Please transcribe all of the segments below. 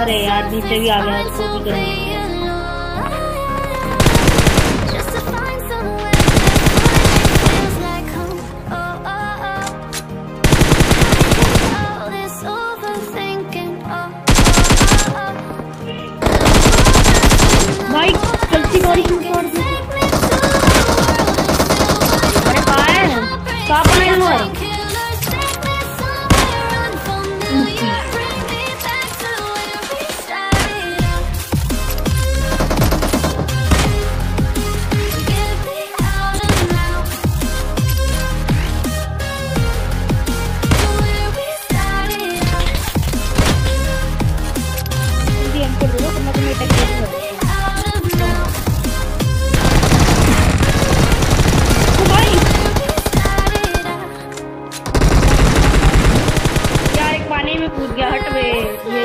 अरे यार नीचे भी आ गया, उसको भी करनी है। भाई चलती गाड़ी क्यों मार दी? अरे कहाँ है? कहाँ पर है वो? कूद गया, हट बे ये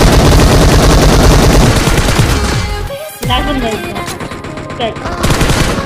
लाइक बंद कर।